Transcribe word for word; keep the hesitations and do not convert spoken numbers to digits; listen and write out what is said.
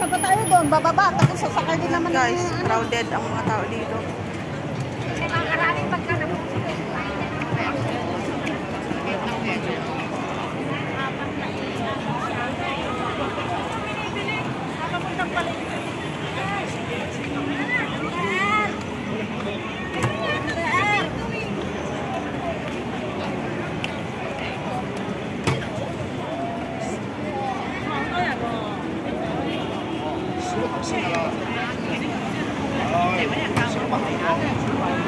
na ba tayo doon? Bababa. Tapos sasakay din naman. Guys, crowded ang mga tao dito. Maraming pagkana. 아,